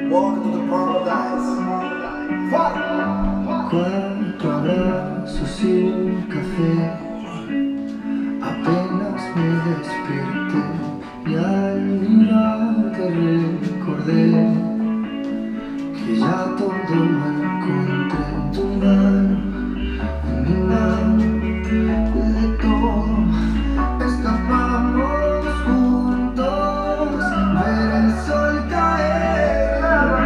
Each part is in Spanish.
Welcome to the paradise. Cuatro abrazos y un café. Apenas me desperté y al mirarte recordé que ya todo lo encontré en tu mano, en mi mano. De todo escapamos juntos, ver el sol caer.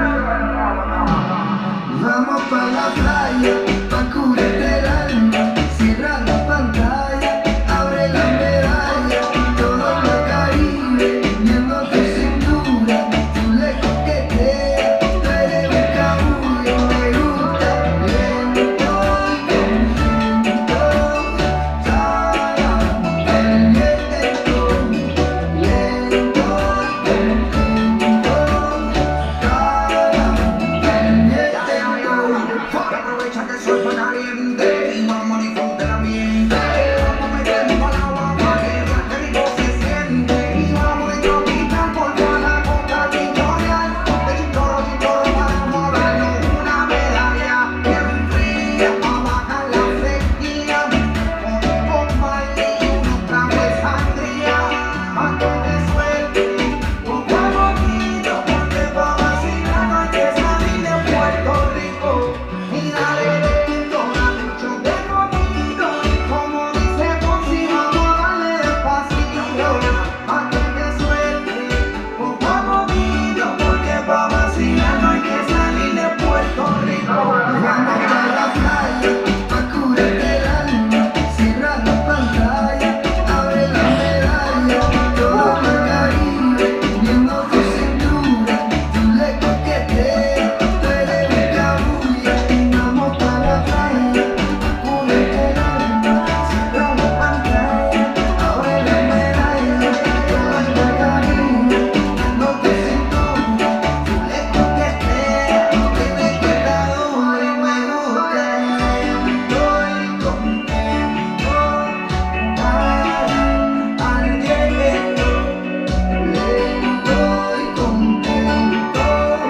Vamos pa' la playa, pa' curarte el alma. Cierra la pantalla, abre la medalla. Todo el Caribe, viendo tu cintura. Tú le coqueteas, tú eres un cabullo. Me gusta lento y contento. El viento, lento y contento. Aprovecha que el sol está caliente y vamos a disfrutar el ambiente. Vamos a meternos al agua para que veas qué rico se siente. Y vamos de tropical por toda la costa Victorial. De Chicoro vamos a darnos una medalla bien fría para bajar la sequía. Ponemos Marley y unos tragos de sangría pa' que te suelte un buen poquito, porque pa' vacilar no hay que salir de Puerto Rico. Y dale lento, dale mucho de poquito. Y como dice Fonsi, vamos a darle despacito pa' que te suelte poco a poquito, porque pa' vacilar no hay que salir de Puerto Rico. Vamos pa' la playa, pa' curarte el alma. Cierra la pantalla, abre la medalla. Todo el Caribe, viendo tu cintura. Tú le coqueteas, tú eres un cabullo. Vamos pa' la playa, pa' curarte el alma. Cierra la pantalla, abre la medalla. Todo el Caribe, viendo tu cintura. Tú le coqueteas, tienes que estar duro y me gusta. Estoy contento al viento, Lento y contento,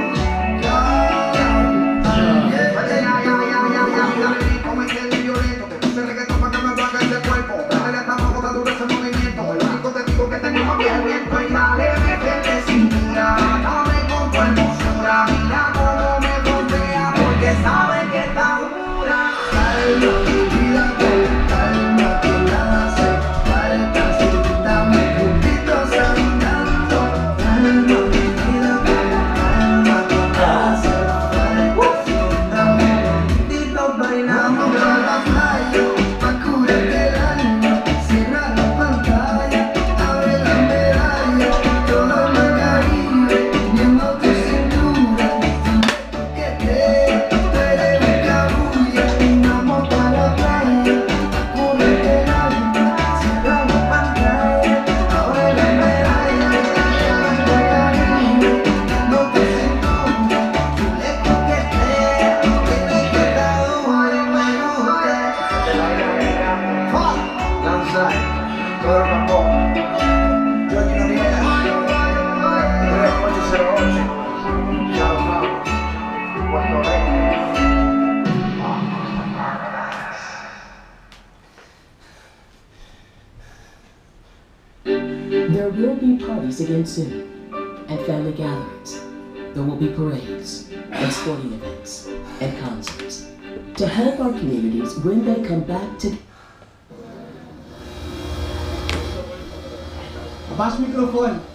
como es el violento, te puse reggaetón para que me apague ese cuerpo. Dale hasta abajo, da duro ese movimiento. El único testigo que tengo aquí es el viento. Y dale, métete cintura, dame con tu hermosura. Mira cómo me frontea, porque sabe que está dura. calma tu vida con calma, que nada hace falta. Siéntame juntitos andando. Calma tu vida con calma, que nada hace falta. Siéntame juntitos bailando. Vamos a la playa, pa' curarte el alma. Cierra la pantalla, abre la medalla. Todo el Caribe, viendo tu cintura. Tú le coqueteas, tú eres un cabullo. Vamos pa' la playa, pa' curarte el alma. Cierra la pantalla, abre la medalla. Todo el Caribe, viendo tu cintura. Tú le coqueteas, tienes que estar duro y me gusta. Lanzar, todo el campo. Georgie Noriega, 3808. Ya lo sabes, Puerto Rico. There will be parties again soon, and family gatherings. There will be parades, and sporting events, and concerts. To help our communities when they come back to... Más micrófono.